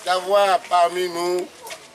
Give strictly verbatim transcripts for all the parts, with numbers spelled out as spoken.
d'avoir parmi nous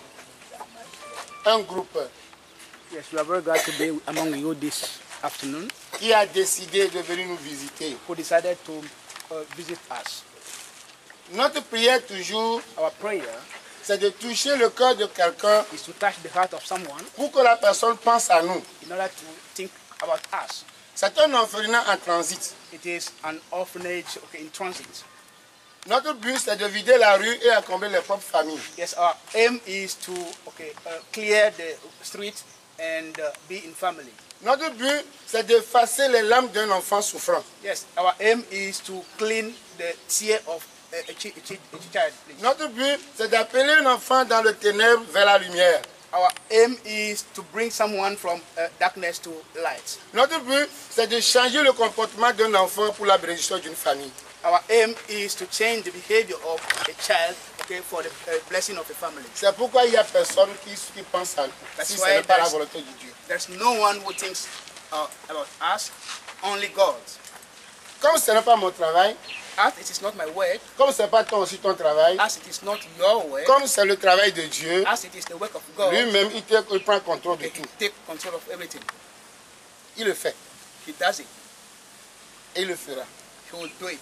un groupe Yes, we are very glad to be among you this afternoon. qui a décidé de venir nous visiter. Who decided to uh, visit us. Notre prière toujours, Our prayer c'est de toucher le cœur de quelqu'un is to touch the heart of someone pour que la personne pense à nous. in order to think about us. C'est un orphelinat en transit. It is an orphanage, okay, in transit. Notre but, c'est de vider la rue et accommoder les propres familles. Yes, our aim is to okay uh, clear the street and uh, be in family. Notre but, c'est d'effacer les larmes d'un enfant souffrant. Yes, our aim is to clean the tear of a, a, chi- a, chi- a child. Please. Notre but, c'est d'appeler un enfant dans le ténèbre vers la lumière. Our aim is to bring someone from uh, darkness to light. Notre but, c'est de changer le comportement d'un enfant pour la bénédiction d'une famille. Our aim is to change the behavior of a child, okay, for the uh, blessing of the family. C'est pourquoi il n'y a personne qui, qui pense à nous, That's si why ce n'est pas la there's- volonté de Dieu. There's no one who thinks uh, about us, only God. Comme ce n'est pas mon travail, As it is not my work, comme ce n'est pas ton, aussi ton travail, as it is not your work, comme c'est le travail de Dieu, as it is the work of God, lui-même, il, te- il prend contrôle de he tout. can take control of everything. Il le fait He does it. et il le fera. He will do it.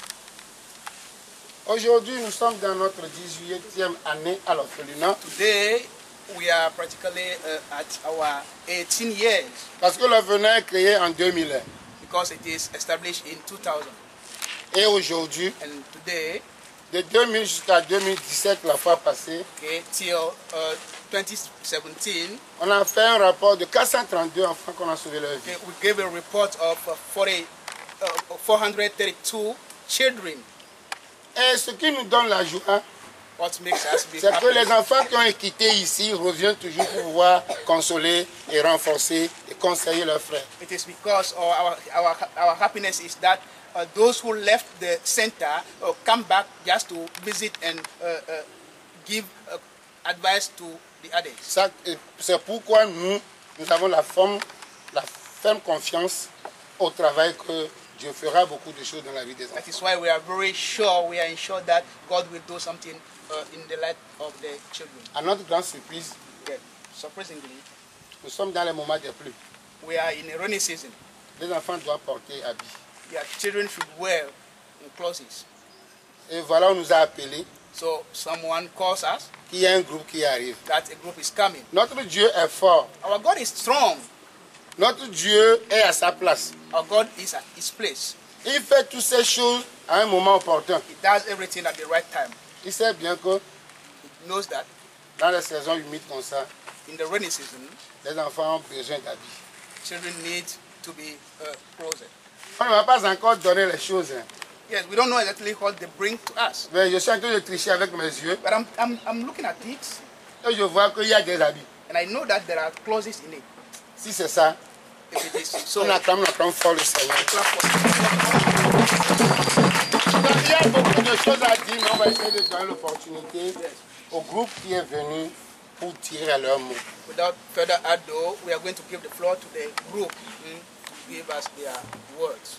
Aujourd'hui, nous sommes dans notre dix-huitième année à l'orphelinat Today, we are practically uh, at our eighteen years parce que l'orphelinat est créé en deux mille. because it is established in two thousand. Et aujourd'hui, And today, de deux mille jusqu'à deux mille dix-sept, la fois passée, okay, till uh, twenty seventeen, on a fait un rapport de quatre cent trente-deux enfants qu'on a sauvé leur vie. okay, we gave a report of uh, forty, uh, four hundred thirty-two children. Et ce qui nous donne la joie, What makes us be c'est que les happy enfants qui ont quitté ici reviennent toujours pour pouvoir consoler et renforcer et conseiller leurs frères. it is because of our, our, our happiness is that uh, those who left the center uh, come back just to visit and uh, uh, give uh, advice to the others. Ça, et c'est pourquoi nous, nous avons la, forme, la ferme confiance au travail que Dieu fera beaucoup de choses dans la vie des That enfants. is why we are very sure, we are sure that God will do something uh, in the life of the children. À notre grande surprise, Yeah. Surprisingly, nous sommes dans les moments des pluies. we are in a rainy season. Les enfants doivent porter habits. Yeah, children should wear clothes. Et voilà, on nous a appelés So someone calls us qu'il y a un groupe qui arrive. that a group is coming. Notre Dieu est fort. Our God is strong. Notre Dieu est à sa place. Our God is at his place. Il fait toutes ces choses à un moment opportun. He does everything at the right time. Il sait bien que He knows that dans les saisons humides comme ça, in the rainy season, les enfants ont besoin d'habits. children need to be uh, clothed. On ne va pas encore donner les choses. hein. Yes, we don't know exactly what they bring to us. Mais je suis en train de tricher avec mes yeux But I'm, I'm, I'm looking at it et je vois qu'il y a des habits. and I know that there are clothes in it. Si c'est ça, If it is so, on acclame, on acclame fort le Seigneur. clap for- Donc, il y a beaucoup de choses à dire, mais on va essayer de donner l'opportunité au groupe qui est venu pour tirer à leur mot. Without further ado, we are going to give the floor to the group mm, to give us their words.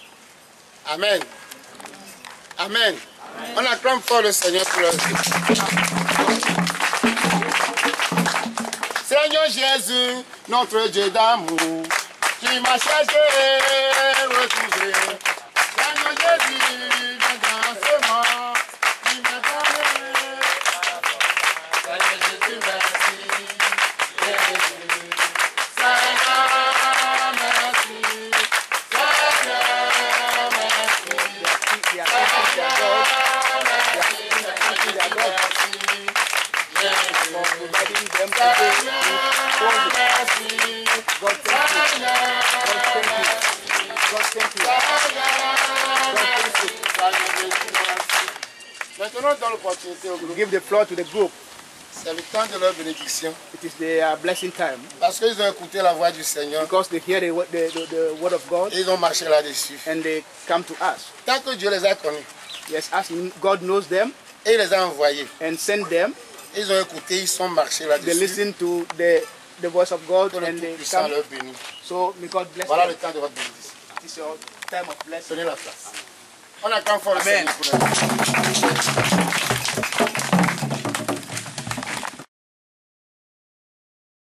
Amen. Amen. On acclame fort le Seigneur pour leur vie. Seigneur Jésus, notre Dieu d'amour, qui m'a cherché et retrouvé. Seigneur Jésus, dans ce monde, qui m'a donné. Seigneur Jésus, merci. Jésus. Seigneur, merci. Seigneur, merci. They are thanking their God. They are thanking their God for providing them today with clothing. God thank you. God thank you. God thank you. God thank you. Maintenant, dans l'opportunité au groupe, Give the floor to the group. c'est le temps de leur bénédiction. It is their blessing time Parce qu'ils ont écouté la voix du Seigneur because they hear the, wo- the, the, the word of God et ils ont marché là-dessus. and they come to us. Tant que Dieu les a connus Yes, as God knows them et il les a envoyés, and send them, ils ont écouté, ils sont marchés they là-dessus. listen to the, the voice of God Que le and they Tout-Puissant come. leur bénisse. So may God bless Voilà them. le temps de votre bénédiction. It is your time of blessing. Prenez la place. On attend fort le Amen. Seigneur pour nous.